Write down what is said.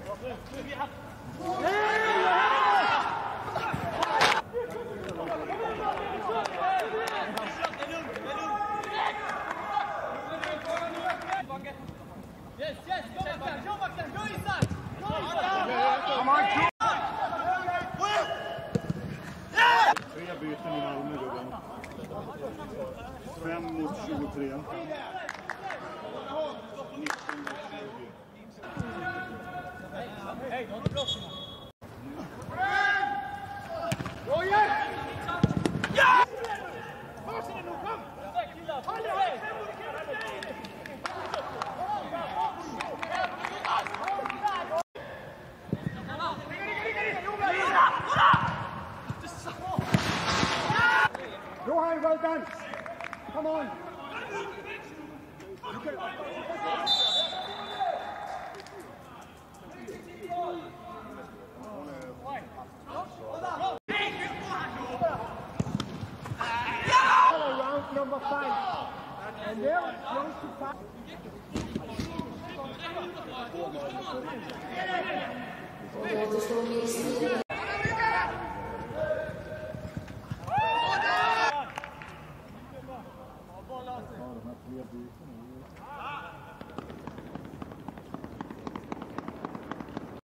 Yes, yes, go Mackan, go inside! Come on, tre byten i Malmö, gubben. 5 mot 23. 19 mot 20. Hej, de är bra. Roger! Ja! Varsin nu, kom! Johan, well done! Come on! Round number 5. And they're close to 5.